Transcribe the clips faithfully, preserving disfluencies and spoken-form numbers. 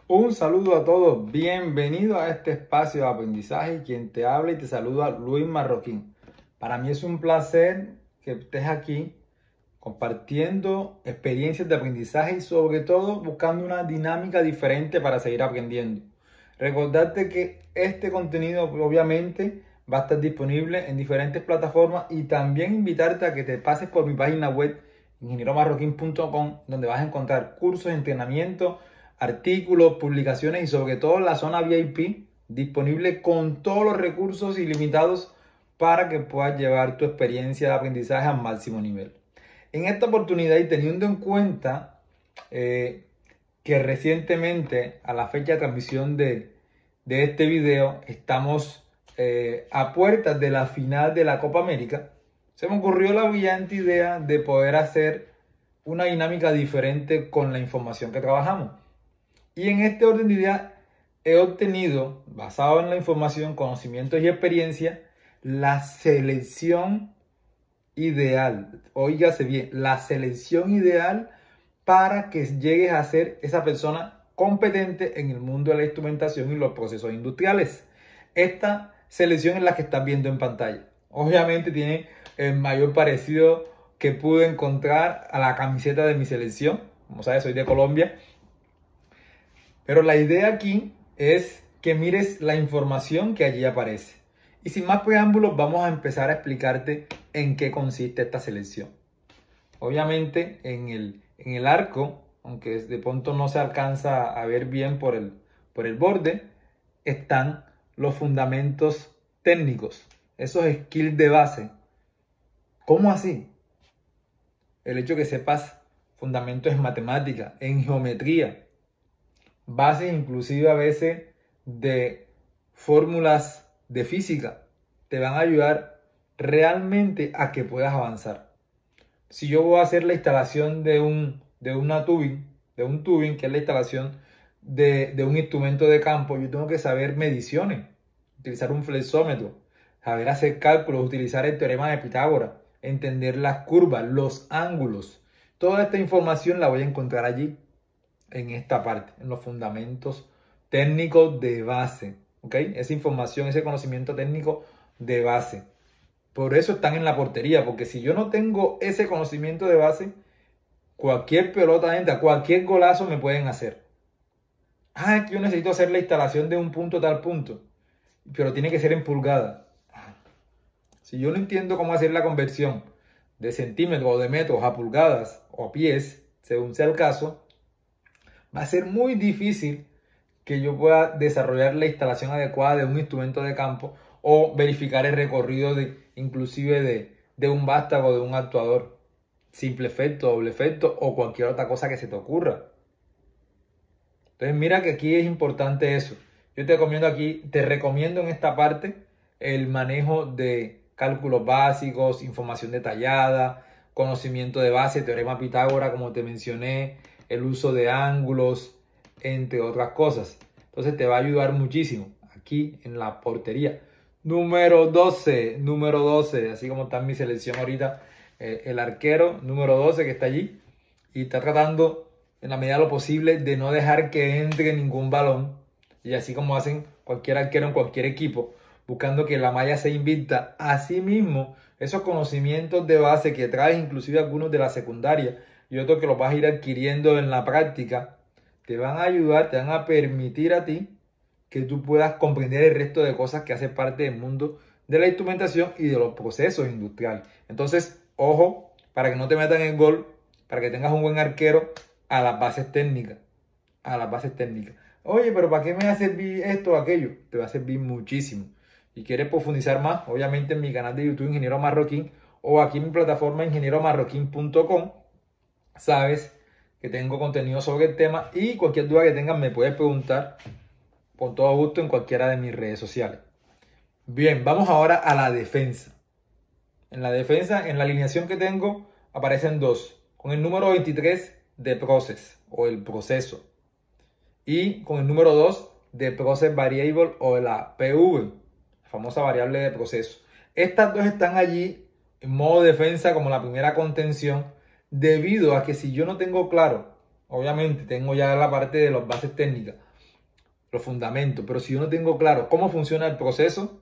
Un saludo a todos, bienvenido a este espacio de aprendizaje. Quien te habla y te saluda, Luis Marroquín. Para mí es un placer que estés aquí compartiendo experiencias de aprendizaje y sobre todo buscando una dinámica diferente para seguir aprendiendo. Recordarte que este contenido obviamente va a estar disponible en diferentes plataformas y también invitarte a que te pases por mi página web ingeniero marroquín punto com, donde vas a encontrar cursos, entrenamientos, artículos, publicaciones y sobre todo la zona V I P disponible con todos los recursos ilimitados para que puedas llevar tu experiencia de aprendizaje al máximo nivel. En esta oportunidad, y teniendo en cuenta eh, que recientemente a la fecha de transmisión de, de este video estamos eh, a puertas de la final de la Copa América, se me ocurrió la brillante idea de poder hacer una dinámica diferente con la información que trabajamos. Y en este orden de ideas he obtenido, basado en la información, conocimientos y experiencia, la selección ideal. Óigase bien, la selección ideal para que llegues a ser esa persona competente en el mundo de la instrumentación y los procesos industriales. Esta selección es la que estás viendo en pantalla. Obviamente tiene el mayor parecido que pude encontrar a la camiseta de mi selección. Como sabes, soy de Colombia. Pero la idea aquí es que mires la información que allí aparece. Y sin más preámbulos, vamos a empezar a explicarte en qué consiste esta selección. Obviamente, en el, en el arco, aunque de pronto no se alcanza a ver bien por el, por el borde, están los fundamentos técnicos, esos skills de base. ¿Cómo así? El hecho de que sepas fundamentos en matemática, en geometría, bases inclusive a veces de fórmulas de física, te van a ayudar realmente a que puedas avanzar. Si yo voy a hacer la instalación de un, de una tubing, de un tubing, que es la instalación de, de un instrumento de campo, yo tengo que saber mediciones, utilizar un flexómetro, saber hacer cálculos, utilizar el teorema de Pitágoras, entender las curvas, los ángulos. Toda esta información la voy a encontrar allí, en esta parte, en los fundamentos técnicos de base. ¿Ok? Esa información, ese conocimiento técnico de base. Por eso están en la portería, porque si yo no tengo ese conocimiento de base, cualquier pelota entra, cualquier golazo me pueden hacer. Ah, es que yo necesito hacer la instalación de un punto a tal punto, pero tiene que ser en pulgada. Si yo no entiendo cómo hacer la conversión de centímetros o de metros a pulgadas o a pies, según sea el caso, va a ser muy difícil que yo pueda desarrollar la instalación adecuada de un instrumento de campo o verificar el recorrido de, inclusive de, de un vástago, de un actuador. Simple efecto, doble efecto o cualquier otra cosa que se te ocurra. Entonces mira que aquí es importante eso. Yo te recomiendo aquí, te recomiendo en esta parte el manejo de cálculos básicos, información detallada, conocimiento de base, teorema Pitágoras, como te mencioné, el uso de ángulos, entre otras cosas. Entonces te va a ayudar muchísimo aquí en la portería. Número doce, número doce, así como está en mi selección ahorita, eh, el arquero número doce que está allí y está tratando en la medida de lo posible de no dejar que entre ningún balón, y así como hacen cualquier arquero en cualquier equipo, buscando que la malla se invicta. Asimismo, esos conocimientos de base que traes, inclusive algunos de la secundaria y otros que los vas a ir adquiriendo en la práctica, te van a ayudar, te van a permitir a ti que tú puedas comprender el resto de cosas que hacen parte del mundo de la instrumentación y de los procesos industriales. Entonces, ojo, para que no te metan el gol, para que tengas un buen arquero, a las bases técnicas, a las bases técnicas. Oye, pero ¿para qué me va a servir esto o aquello? Te va a servir muchísimo. Y quieres profundizar más, obviamente en mi canal de YouTube Ingeniero Marroquín o aquí en mi plataforma ingeniero marroquín punto com, sabes que tengo contenido sobre el tema y cualquier duda que tengas me puedes preguntar con todo gusto en cualquiera de mis redes sociales. Bien, vamos ahora a la defensa. En la defensa, en la alineación que tengo, aparecen dos. Con el número veintitrés de Process o el proceso. Y con el número dos de Process Variable o la P V, la famosa variable de proceso. Estas dos están allí en modo defensa como la primera contención, debido a que si yo no tengo claro, obviamente tengo ya la parte de las bases técnicas, los fundamentos. Pero si yo no tengo claro cómo funciona el proceso,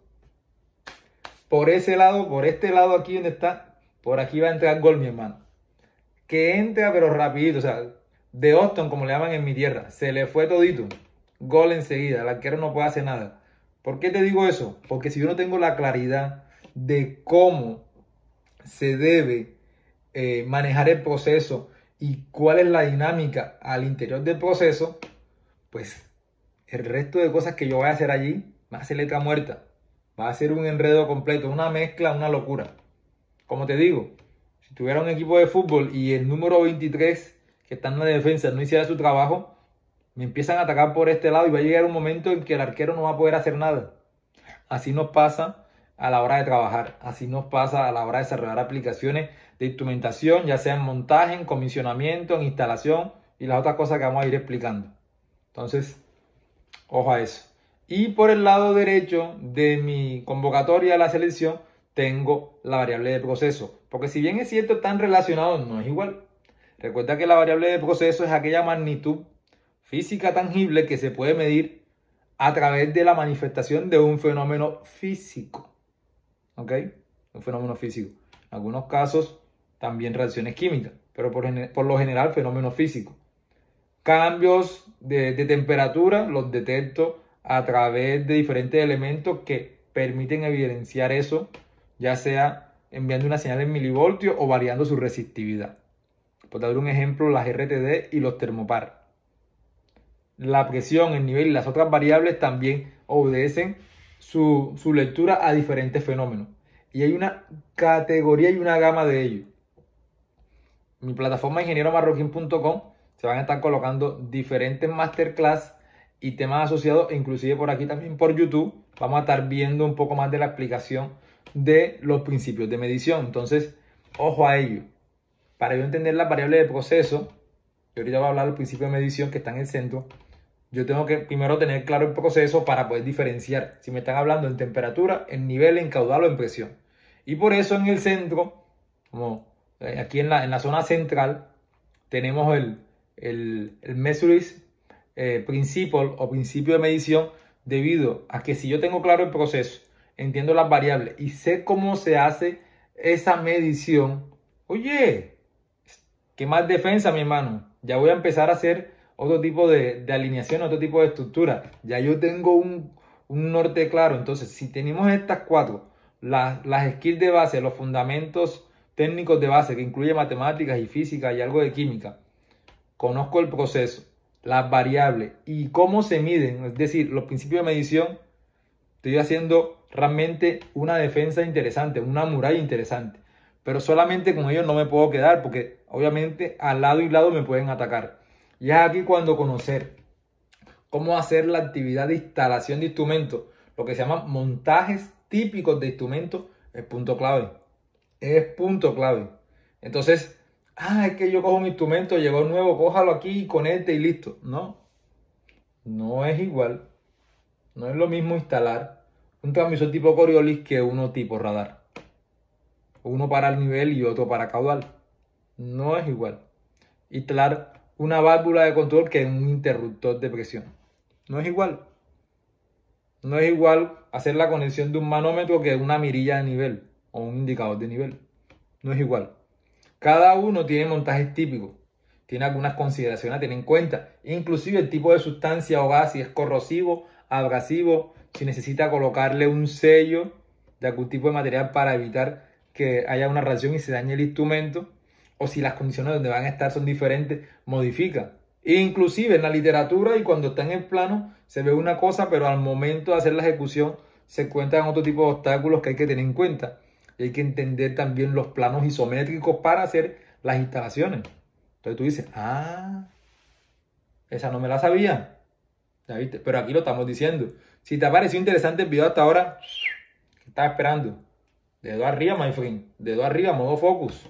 por ese lado, por este lado aquí donde está, por aquí va a entrar gol, mi hermano. Que entra pero rapidito, o sea, de Austin, como le llaman en mi tierra, se le fue todito. Gol enseguida, el arquero no puede hacer nada. ¿Por qué te digo eso? Porque si yo no tengo la claridad de cómo se debe eh, manejar el proceso y cuál es la dinámica al interior del proceso, pues el resto de cosas que yo voy a hacer allí va a ser letra muerta. Va a ser un enredo completo, una mezcla, una locura. Como te digo, si tuviera un equipo de fútbol y el número veintitrés que está en la defensa no hiciera su trabajo, me empiezan a atacar por este lado y va a llegar un momento en que el arquero no va a poder hacer nada. Así nos pasa a la hora de trabajar, así nos pasa a la hora de desarrollar aplicaciones de instrumentación, ya sea en montaje, en comisionamiento, en instalación y las otras cosas que vamos a ir explicando. Entonces, ojo a eso. Y por el lado derecho de mi convocatoria a la selección tengo la variable de proceso, porque si bien es cierto están relacionados, no es igual. Recuerda que la variable de proceso es aquella magnitud física tangible que se puede medir a través de la manifestación de un fenómeno físico. ¿Ok? Un fenómeno físico. En algunos casos también reacciones químicas, pero por, por lo general fenómeno físico. Cambios de, de temperatura los detecto a través de diferentes elementos que permiten evidenciar eso, ya sea enviando una señal en milivoltios o variando su resistividad. Por dar un ejemplo, las R T D y los termopar. La presión, el nivel y las otras variables también obedecen su, su lectura a diferentes fenómenos. Y hay una categoría y una gama de ellos. En mi plataforma ingeniero marroquín punto com se van a estar colocando diferentes masterclass y temas asociados, e inclusive por aquí también por YouTube vamos a estar viendo un poco más de la explicación de los principios de medición. Entonces, ojo a ello. Para yo entender las variables de proceso, y ahorita voy a hablar del principio de medición que está en el centro, yo tengo que primero tener claro el proceso para poder diferenciar si me están hablando en temperatura, en nivel, en caudal o en presión. Y por eso en el centro, como aquí en la, en la zona central, tenemos el, el, el Measuring eh, Principle o principio de medición, debido a que si yo tengo claro el proceso, entiendo las variables y sé cómo se hace esa medición, oye, ¿qué más defensa, mi hermano? Ya voy a empezar a hacer otro tipo de, de alineación, otro tipo de estructura. Ya yo tengo un, un norte claro. Entonces, si tenemos estas cuatro, las, las skills de base, los fundamentos técnicos de base, que incluye matemáticas y física y algo de química, conozco el proceso, las variables y cómo se miden, es decir, los principios de medición, estoy haciendo realmente una defensa interesante, una muralla interesante. Pero solamente con ellos no me puedo quedar, porque obviamente al lado y lado me pueden atacar. Y es aquí cuando conocer cómo hacer la actividad de instalación de instrumentos, lo que se llama montajes típicos de instrumentos, es punto clave. Es punto clave. Entonces, ah, es que yo cojo mi instrumento, llegó nuevo, cójalo aquí, conecte y listo. No, no es igual. No es lo mismo instalar un transmisor tipo Coriolis que uno tipo radar. Uno para el nivel y otro para caudal. No es igual. Instalar una válvula de control que un interruptor de presión. No es igual. No es igual hacer la conexión de un manómetro que una mirilla de nivel o un indicador de nivel. No es igual. Cada uno tiene montajes típicos. Tiene algunas consideraciones a tener en cuenta. Inclusive el tipo de sustancia o gas, si es corrosivo, abrasivo, si necesita colocarle un sello de algún tipo de material para evitar que haya una reacción y se dañe el instrumento, o si las condiciones donde van a estar son diferentes, modifica. E inclusive en la literatura y cuando está en el plano se ve una cosa, pero al momento de hacer la ejecución se encuentran otro tipo de obstáculos que hay que tener en cuenta. Y hay que entender también los planos isométricos para hacer las instalaciones. Entonces tú dices, ah, esa no me la sabía. ¿Ya viste? Pero aquí lo estamos diciendo. Si te ha parecido interesante el video hasta ahora, ¿qué estás esperando? Dedo arriba, my friend. Dedo arriba, modo focus.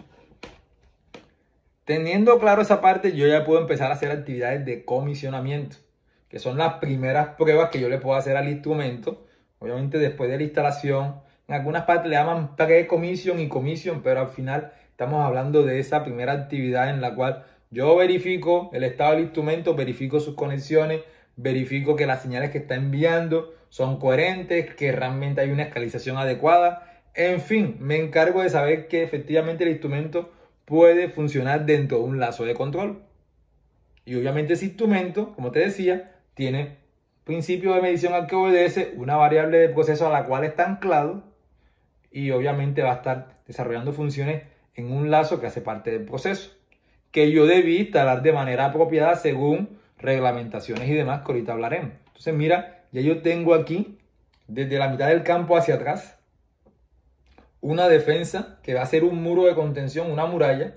Teniendo claro esa parte, yo ya puedo empezar a hacer actividades de comisionamiento, que son las primeras pruebas que yo le puedo hacer al instrumento. Obviamente después de la instalación, en algunas partes le llaman pre-commission y commission, pero al final estamos hablando de esa primera actividad en la cual yo verifico el estado del instrumento, verifico sus conexiones, verifico que las señales que está enviando son coherentes, que realmente hay una escalización adecuada. En fin, me encargo de saber que efectivamente el instrumento puede funcionar dentro de un lazo de control. Y obviamente ese instrumento, como te decía, tiene principio de medición al que obedece, una variable de proceso a la cual está anclado y obviamente va a estar desarrollando funciones en un lazo que hace parte del proceso, que yo debí instalar de manera apropiada según reglamentaciones y demás que ahorita hablaremos. Entonces mira, ya yo tengo aquí, desde la mitad del campo hacia atrás, una defensa que va a ser un muro de contención, una muralla,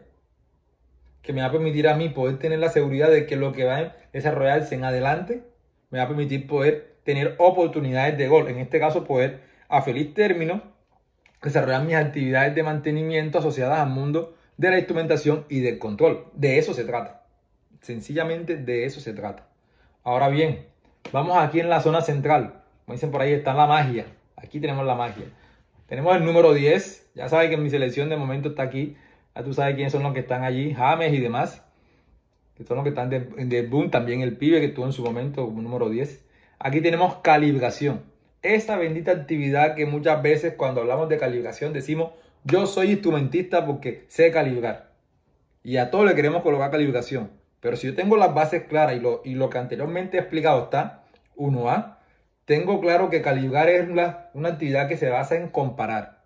que me va a permitir a mí poder tener la seguridad de que lo que va a desarrollarse en adelante me va a permitir poder tener oportunidades de gol. En este caso, poder a feliz término desarrollar mis actividades de mantenimiento asociadas al mundo de la instrumentación y del control. De eso se trata. Sencillamente de eso se trata. Ahora bien, vamos aquí en la zona central. Como dicen por ahí, está la magia. Aquí tenemos la magia. Tenemos el número diez. Ya sabes que mi selección de momento está aquí. Ya tú sabes quiénes son los que están allí. James y demás. Que son los que están del de boom. También el pibe que estuvo en su momento como número diez. Aquí tenemos calibración. Esa bendita actividad que muchas veces cuando hablamos de calibración decimos, yo soy instrumentista porque sé calibrar. Y a todos le queremos colocar calibración. Pero si yo tengo las bases claras y lo, y lo que anteriormente he explicado está, uno A, tengo claro que calibrar es una, una actividad que se basa en comparar.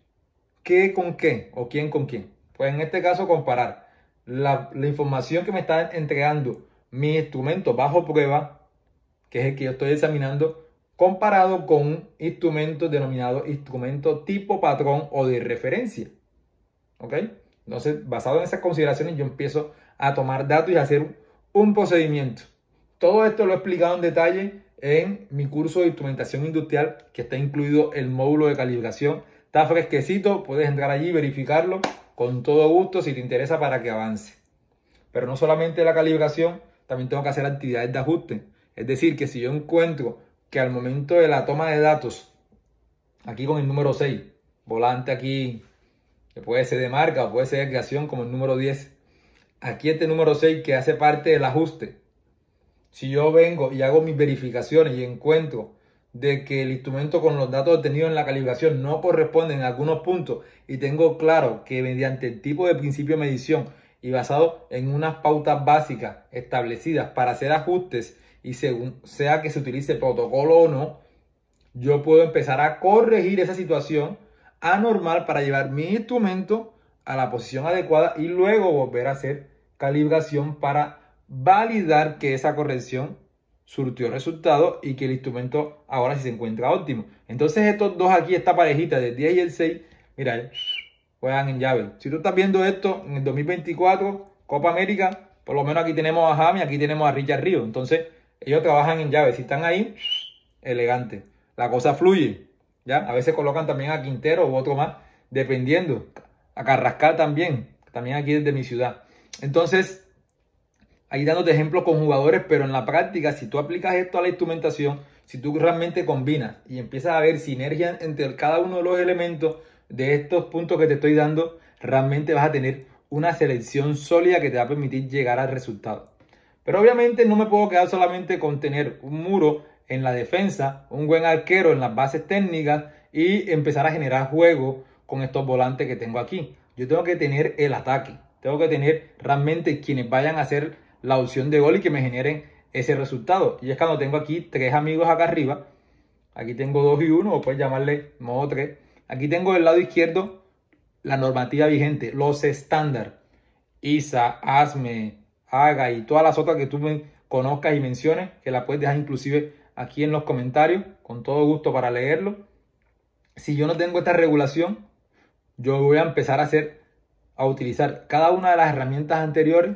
¿Qué con qué? ¿O quién con quién? Pues en este caso comparar la, la información que me está entregando mi instrumento bajo prueba, que es el que yo estoy examinando, comparado con un instrumento denominado instrumento tipo patrón o de referencia. ¿Ok? Entonces, basado en esas consideraciones, yo empiezo a tomar datos y a hacer un procedimiento. Todo esto lo he explicado en detalle en mi curso de instrumentación industrial, que está incluido el módulo de calibración. Está fresquecito, puedes entrar allí y verificarlo con todo gusto si te interesa para que avance. Pero no solamente la calibración, también tengo que hacer actividades de ajuste. Es decir, que si yo encuentro que al momento de la toma de datos, aquí con el número seis, volante aquí, que puede ser de marca o puede ser de creación como el número diez, aquí este número seis que hace parte del ajuste. Si yo vengo y hago mis verificaciones y encuentro de que el instrumento con los datos obtenidos en la calibración no corresponden en algunos puntos y tengo claro que mediante el tipo de principio de medición y basado en unas pautas básicas establecidas para hacer ajustes y según sea que se utilice protocolo o no, yo puedo empezar a corregir esa situación anormal para llevar mi instrumento a la posición adecuada y luego volver a hacer calibración para validar que esa corrección surtió resultado y que el instrumento ahora sí se encuentra óptimo. Entonces estos dos aquí, esta parejita del diez y el seis, mira, juegan en llave. Si tú estás viendo esto en el dos mil veinticuatro, Copa América, por lo menos aquí tenemos a James, aquí tenemos a Richard Ríos. Entonces ellos trabajan en llave. Si están ahí, elegante. La cosa fluye. ¿Ya? A veces colocan también a Quintero u otro más, dependiendo. A Carrascal también, también aquí desde mi ciudad. Entonces, ahí dándote ejemplos con jugadores, pero en la práctica, si tú aplicas esto a la instrumentación, si tú realmente combinas y empiezas a ver sinergia entre cada uno de los elementos de estos puntos que te estoy dando, realmente vas a tener una selección sólida que te va a permitir llegar al resultado. Pero obviamente no me puedo quedar solamente con tener un muro en la defensa, un buen arquero en las bases técnicas y empezar a generar juego con estos volantes que tengo aquí. Yo tengo que tener el ataque, tengo que tener realmente quienes vayan a hacer la opción de gol y que me generen ese resultado. Y es cuando tengo aquí tres amigos acá arriba, aquí tengo dos y uno, o puedes llamarle modo tres. Aquí tengo del lado izquierdo la normativa vigente, los estándar, I S A, A S M E, A G A y todas las otras que tú me conozcas y menciones, que la puedes dejar inclusive aquí en los comentarios, con todo gusto para leerlo. Si yo no tengo esta regulación, yo voy a empezar a hacer, a utilizar cada una de las herramientas anteriores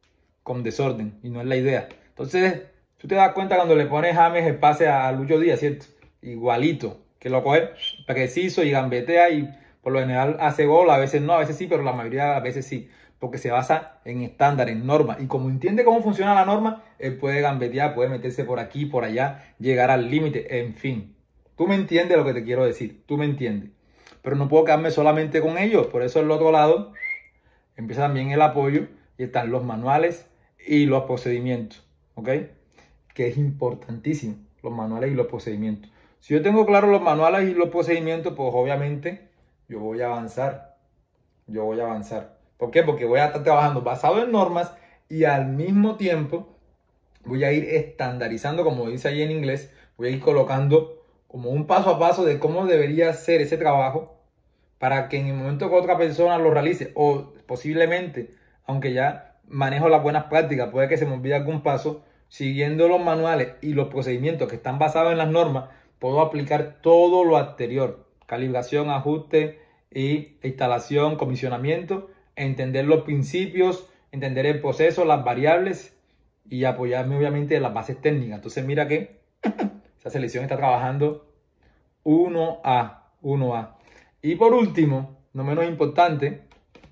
con desorden, y no es la idea. Entonces, tú te das cuenta cuando le pones James el pase a Lucho Díaz, ¿cierto? Igualito, que lo coge preciso y gambetea y por lo general hace gol, a veces no, a veces sí, pero la mayoría de las veces sí, porque se basa en estándar, en normas, y como entiende cómo funciona la norma, él puede gambetear, puede meterse por aquí, por allá, llegar al límite, en fin. Tú me entiendes lo que te quiero decir, tú me entiendes. Pero no puedo quedarme solamente con ellos, por eso el otro lado empieza también el apoyo y están los manuales y los procedimientos, ¿ok? que es importantísimo, los manuales y los procedimientos. Si yo tengo claro los manuales y los procedimientos, pues obviamente yo voy a avanzar. Yo voy a avanzar. ¿Por qué? Porque voy a estar trabajando basado en normas y al mismo tiempo voy a ir estandarizando, como dice ahí en inglés, voy a ir colocando como un paso a paso de cómo debería ser ese trabajo para que en el momento que otra persona lo realice, o posiblemente, aunque ya manejo las buenas prácticas, puede que se me olvide algún paso, siguiendo los manuales y los procedimientos que están basados en las normas, puedo aplicar todo lo anterior: calibración, ajuste y instalación, comisionamiento, entender los principios, entender el proceso, las variables y apoyarme obviamente en las bases técnicas. Entonces mira que esa selección está trabajando uno a uno a. Y por último, no menos importante,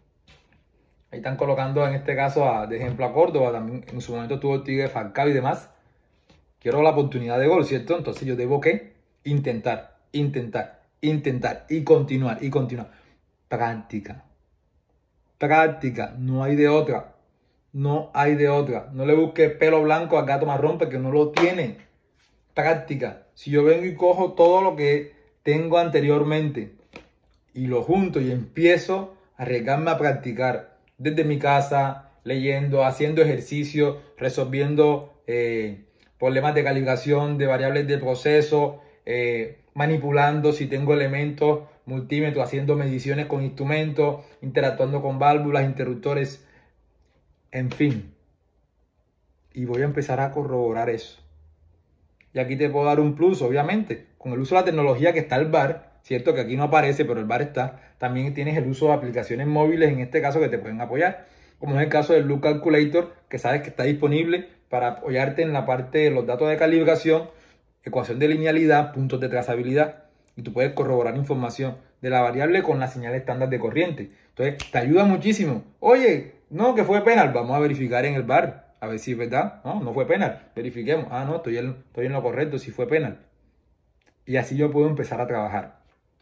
ahí están colocando en este caso a, de ejemplo a Córdoba, también en su momento tuvo el Tigre, Falcao y demás. Quiero la oportunidad de gol, ¿cierto? Entonces yo debo que intentar, intentar, intentar y continuar y continuar. Práctica. Práctica, no hay de otra. No hay de otra. No le busques pelo blanco al gato marrón porque no lo tiene. Práctica. Si yo vengo y cojo todo lo que tengo anteriormente y lo junto y empiezo a arriesgarme a practicar desde mi casa, leyendo, haciendo ejercicio, resolviendo eh, problemas de calibración, de variables de proceso, eh, manipulando si tengo elementos, multímetros, haciendo mediciones con instrumentos, interactuando con válvulas, interruptores, en fin. Y voy a empezar a corroborar eso. Y aquí te puedo dar un plus, obviamente, con el uso de la tecnología que está el V A R, cierto que aquí no aparece, pero el V A R está. También tienes el uso de aplicaciones móviles, en este caso, que te pueden apoyar, como es el caso del Loop Calculator, que sabes que está disponible para apoyarte en la parte de los datos de calibración, ecuación de linealidad, puntos de trazabilidad, y tú puedes corroborar información de la variable con la señal estándar de corriente. Entonces, te ayuda muchísimo. Oye, no, que fue penal, vamos a verificar en el V A R, a ver si es verdad. No, no fue penal, verifiquemos. Ah, no, estoy en, estoy en lo correcto, si fue penal. Y así yo puedo empezar a trabajar.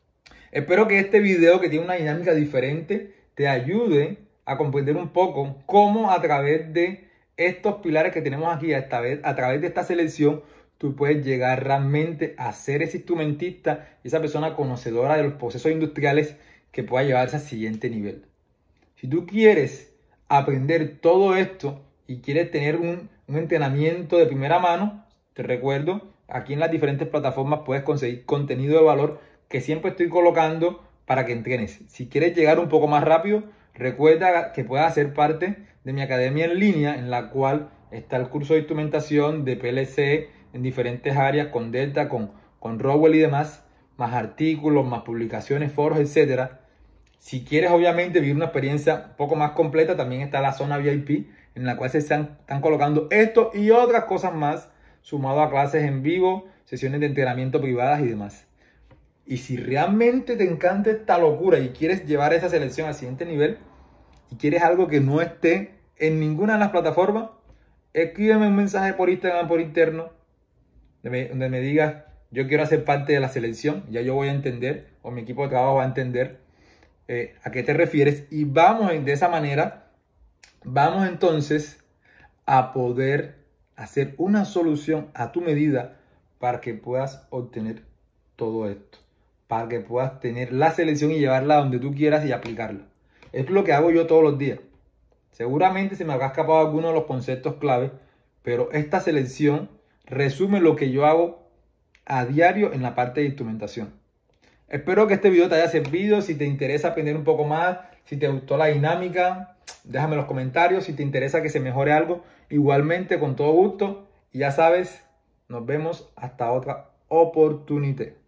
Espero que este video, que tiene una dinámica diferente, te ayude a comprender un poco cómo a través de estos pilares que tenemos aquí, a través, a través de esta selección, tú puedes llegar realmente a ser ese instrumentista, esa persona conocedora de los procesos industriales que pueda llevarse al siguiente nivel. Si tú quieres aprender todo esto y quieres tener un, un entrenamiento de primera mano, te recuerdo, aquí en las diferentes plataformas puedes conseguir contenido de valor que siempre estoy colocando para que entrenes. Si quieres llegar un poco más rápido, recuerda que puedes hacer parte de mi academia en línea, en la cual está el curso de instrumentación de P L C en diferentes áreas, con Delta, con, con Rowell y demás, más artículos, más publicaciones, foros, etcétera. Si quieres obviamente vivir una experiencia un poco más completa, también está la zona V I P, en la cual se están, están colocando esto y otras cosas más, sumado a clases en vivo, sesiones de entrenamiento privadas y demás. Y si realmente te encanta esta locura y quieres llevar esa selección al siguiente nivel, y quieres algo que no esté en ninguna de las plataformas, escríbeme un mensaje por Instagram, por interno, donde me, donde me digas, yo quiero hacer parte de la selección, ya yo voy a entender, o mi equipo de trabajo va a entender eh, a qué te refieres, y vamos de esa manera, vamos entonces a poder hacer una solución a tu medida para que puedas obtener todo esto, para que puedas tener la selección y llevarla donde tú quieras y aplicarla. Es lo que hago yo todos los días. Seguramente se me habrá escapado alguno de los conceptos clave, pero esta selección resume lo que yo hago a diario en la parte de instrumentación. Espero que este video te haya servido. Si te interesa aprender un poco más, si te gustó la dinámica, déjame en los comentarios. Si te interesa que se mejore algo, igualmente con todo gusto. Y ya sabes, nos vemos hasta otra oportunidad.